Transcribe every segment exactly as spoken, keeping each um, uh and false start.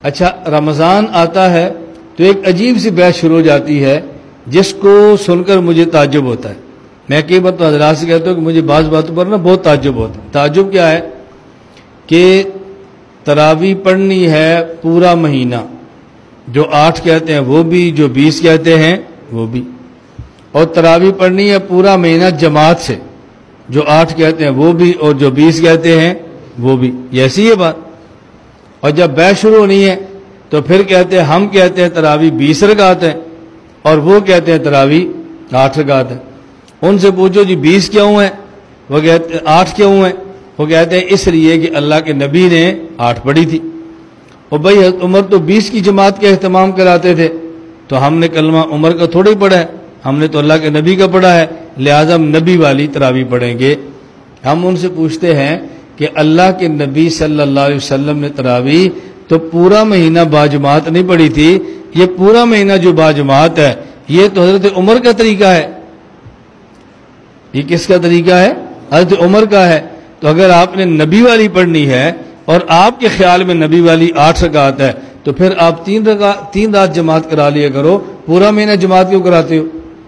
اچھا رمضان آتا ہے تو ایک عجیب سی بحث شروع ہو جاتی ہے جس کو سن کر مجھے تعجب ہوتا ہے. میں کئی بار تو حضرات سے کہتا ہوں کہ مجھے بعض باتوں پر نا بہت تعجب ہوتا ہے. تعجب کیا ہے کہ تراویح پڑھنی ہے پورا مہینہ، جو آٹھ کہتے ہیں وہ بھی، جو بیس کہتے ہیں وہ بھی، اور تراویح پڑھنی ہے پورا مہینہ جماعت سے، جو آٹھ کہتے ہیں وہ بھی اور جو بیس کہتے ہیں وہ بھی. یہ ایسی ہے بات. اور جب بحث شروع ہونی ہے تو پھر کہتے ہیں ہم کہتے ہیں تراویح بیس رکعت ہے اور وہ کہتے ہیں تراویح آٹھ رکعت ہے. ان سے پوچھو جی بیس کیوں ہیں، وہ کہتے ہیں آٹھ کیوں ہیں، وہ کہتے ہیں اس لیے کہ اللہ کے نبی نے آٹھ پڑھی تھی. اور بھائی حضرت عمر تو بیس کی جماعت کا اہتمام کراتے تھے، تو ہم نے کلمہ عمر کا تھوڑا ہی پڑھا ہے، ہم نے تو اللہ کے نبی کا پڑھا ہے، لہٰذا ہم نبی والی تراویح پڑھیں گے. ہم ان سے پوچھتے ہیں کہ اللہ کے نبی صلی اللہ علیہ وسلم نے تراویح تو پورا مہینہ باجماعت نہیں پڑھی تھی، یہ پورا مہینہ جو باجماعت ہے یہ تو حضرت عمر کا طریقہ ہے. یہ کس کا طریقہ ہے؟ حضرت عمر کا ہے. تو اگر آپ نے نبی والی پڑھنی ہے اور آپ کے خیال میں نبی والی آٹھ رکعت ہے تو پھر آپ تین رکعت تین رات جماعت کرا لیا کرو، پورا مہینہ جماعت کیوں کراتے ہو؟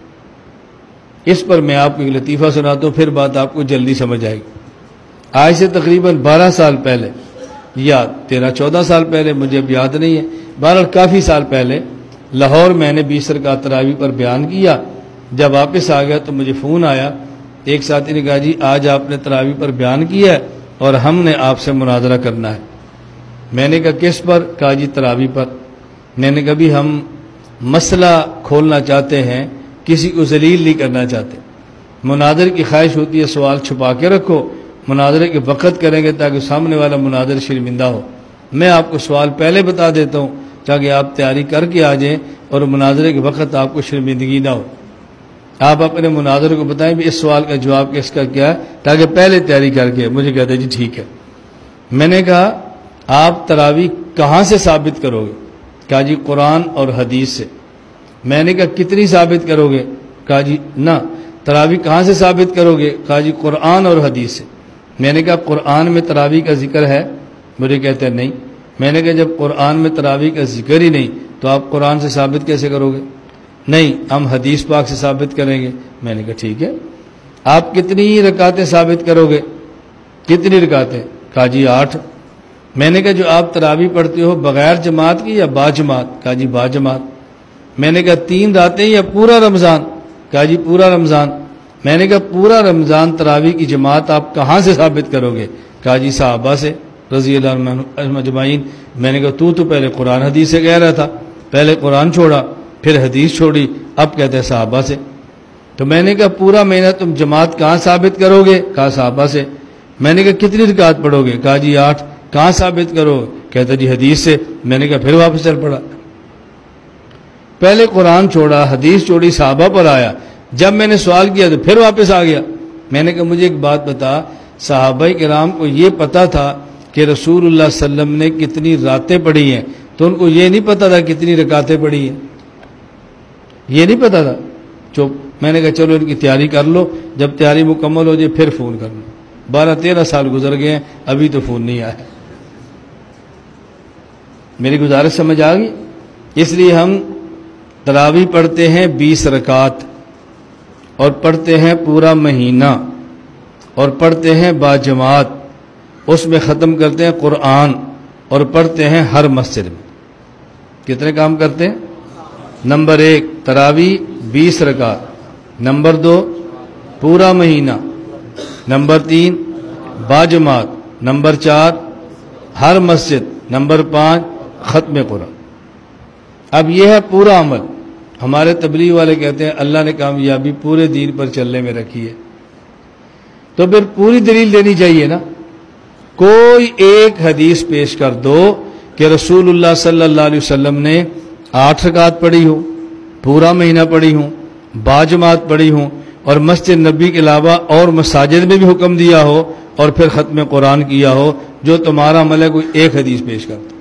اس پر میں آپ کو ایک لطیفہ سناتا ہوں، پھر بات آپ کو جلدی سمجھ آئے گی. آج سے تقریباً بارہ سال پہلے یا تیرہ چودہ سال پہلے، مجھے اب یاد نہیں ہے، بہرحال کافی سال پہلے لاہور میں نے بیس رکعت تراویح پر بیان کیا. جب واپس آ گیا تو مجھے فون آیا، ایک ساتھی نے کہا جی آج آپ نے تراویح پر بیان کیا ہے اور ہم نے آپ سے مناظرہ کرنا ہے. میں نے کہا کس پر؟ کہا جی تراویح پر. میں نے کہا بھی ہم مسئلہ کھولنا چاہتے ہیں، کسی کو ذلیل نہیں کرنا چاہتے. مناظر کی خواہش ہوتی ہے سوال چھپا کے رکھو، مناظرے کے وقت کریں گے تاکہ سامنے والا مناظر شرمندہ ہو. میں آپ کو سوال پہلے بتا دیتا ہوں تاکہ آپ تیاری کر کے آ جائیں اور مناظرے کے وقت آپ کو شرمندگی نہ ہو. آپ اپنے مناظر کو بتائیں بھی اس سوال کا جواب کس کا کیا ہے، تاکہ پہلے تیاری کر کے. مجھے کہتے ہیں جی ٹھیک ہے. میں نے کہا آپ تراویح کہاں سے ثابت کرو گے؟ کہا جی قرآن اور حدیث سے. میں نے کہا کتنی ثابت کرو گے؟ کہا جی نہ تراویح کہاں سے ثابت کرو گے؟ کہا جی قرآن اور حدیث سے. میں نے کہا قرآن میں تراویح کا ذکر ہے؟ مجھے کہتے ہیں نہیں. میں نے کہا جب قرآن میں تراویح کا ذکر ہی نہیں تو آپ قرآن سے ثابت کیسے کرو گے؟ نہیں ہم حدیث پاک سے ثابت کریں گے. میں نے کہا ٹھیک ہے. آپ کتنی رکعتیں ثابت کرو گے؟ کتنی رکعتیں؟ کہا جی آٹھ. میں نے کہا جو آپ تراویح پڑھتے ہو بغیر جماعت کی یا با جماعت؟ کہا جی با جماعت. میں نے کہا تین راتیں یا پورا رمضان؟ کہا جی پورا رمضان. میں نے کہا پورا رمضان تراویح کی جماعت آپ کہاں سے ثابت کرو گے؟ کہا جی صحابہ سے رضی اللہ عنہم اجمعین. میں نے کہا تو تو پہلے قرآن حدیث سے کہہ رہا تھا، پہلے قرآن چھوڑا پھر حدیث چھوڑی، اب کہتے ہیں صحابہ سے. تو میں نے کہا پورا مہینہ تم جماعت کہاں ثابت کرو گے؟ کہا صحابہ سے. میں نے کہا کتنی رکعت پڑھو گے؟ کہا جی آٹھ. کہاں ثابت کرو؟ کہتا جی حدیث سے. میں نے کہا پھر واپس چل پڑا. پہلے قرآن چھوڑا، حدیث چھوڑی، صحابہ پر آیا. جب میں نے سوال کیا تو پھر واپس آ گیا. میں نے کہا مجھے ایک بات بتا، صحابہ کرام کو یہ پتا تھا کہ رسول اللہ صلی اللہ علیہ وسلم نے کتنی راتیں پڑھی ہیں، تو ان کو یہ نہیں پتا تھا کتنی رکعتیں پڑھی ہیں؟ یہ نہیں پتا تھا. چپ. میں نے کہا چلو ان کی تیاری کر لو، جب تیاری مکمل ہو جائے پھر فون کر لو. بارہ تیرہ سال گزر گئے ہیں ابھی تو فون نہیں آیا. میری گزارش سمجھ آ گئی؟ اس لیے ہم تراویح پڑھتے ہیں بیس رکعت اور پڑھتے ہیں پورا مہینہ اور پڑھتے ہیں باجماعت، اس میں ختم کرتے ہیں قرآن اور پڑھتے ہیں ہر مسجد میں. کتنے کام کرتے ہیں؟ نمبر ایک تراویح بیس رکعت، نمبر دو پورا مہینہ، نمبر تین باجماعت، نمبر چار ہر مسجد، نمبر پانچ ختم قرآن. اب یہ ہے پورا عمل. ہمارے تبلیغ والے کہتے ہیں اللہ نے کامیابی پورے دین پر چلنے میں رکھی ہے، تو پھر پوری دلیل دینی چاہیے نا. کوئی ایک حدیث پیش کر دو کہ رسول اللہ صلی اللہ علیہ وسلم نے آٹھ رکعت پڑھی ہوں، پورا مہینہ پڑھی ہوں، باجماعت پڑھی ہوں اور مسجد نبی کے علاوہ اور مساجد میں بھی حکم دیا ہو اور پھر ختم قرآن کیا ہو. جو تمہارا عمل ہے کوئی ایک حدیث پیش کر دو.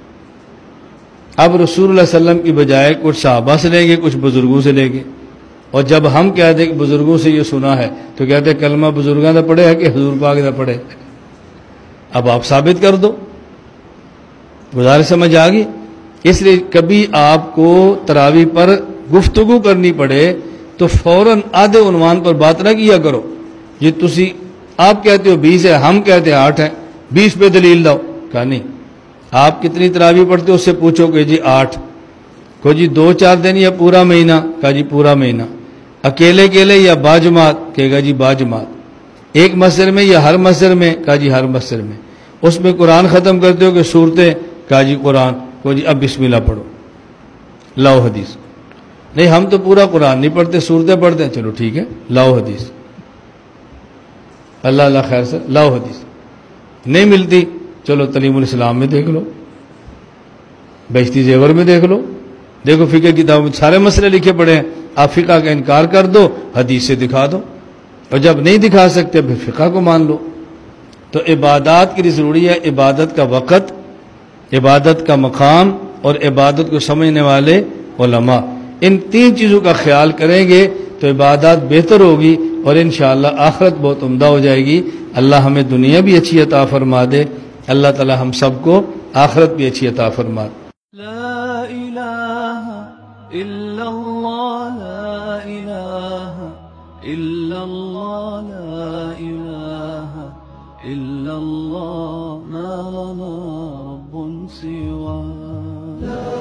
اب رسول اللہ صلی اللہ علیہ وسلم کی بجائے کچھ صحابہ سے لیں گے، کچھ بزرگوں سے لیں گے. اور جب ہم کہتے ہیں کہ بزرگوں سے یہ سنا ہے تو کہتے ہیں کلمہ بزرگاں نہ پڑھے ہے کہ حضور پاک نہ پڑھے. اب آپ ثابت کر دو. گزارش سمجھ آ گئی؟ اس لیے کبھی آپ کو تراویح پر گفتگو کرنی پڑے تو فوراً آدھے عنوان پر بات نہ کیا کرو. یہ تسی آپ کہتے ہو بیس ہے، ہم کہتے ہیں آٹھ ہے، بیس پہ دلیل لاؤ. کہا نہیں، آپ کتنی تراویح پڑھتے ہو اس سے پوچھو کہ جی آٹھ. کو جی دو چار دن یا پورا مہینہ؟ کہا جی پورا مہینہ. اکیلے اکیلے یا باجماعت؟ کہے گا جی باجماعت. ایک مسجد میں یا ہر مسجد میں؟ کہا جی ہر مسجد میں. اس میں قرآن ختم کرتے ہو کہ صورتیں؟ کہا جی قرآن. کو جی اب بسم اللہ پڑھو، لاؤ حدیث. نہیں ہم تو پورا قرآن نہیں پڑھتے، صورتیں پڑھتے ہیں. چلو ٹھیک ہے، لاؤ حدیث. اللہ اللہ خیر سے لاؤ حدیث. نہیں ملتی، چلو تعلیم الاسلام میں دیکھ لو، بہشتی زیور میں دیکھ لو، دیکھو فقہ کتاب میں سارے مسئلے لکھے پڑے ہیں. آپ فقہ کا انکار کر دو، حدیث سے دکھا دو، اور جب نہیں دکھا سکتے پھر فقہ کو مان لو. تو عبادات کے لیے ضروری ہے عبادت کا وقت، عبادت کا مقام، اور عبادت کو سمجھنے والے علماء. ان تین چیزوں کا خیال کریں گے تو عبادات بہتر ہوگی، اور انشاءاللہ آخرت بہت عمدہ ہو جائے گی. اللہ ہمیں دنیا بھی اچھی عطا فرما دے. اللہ تعالی ہم سب کو آخرت بھی اچھی عطا فرما دے. لا الہ الا اللہ، لا الہ الا اللہ، لا الہ الا اللہ، ما لنا رب سواه.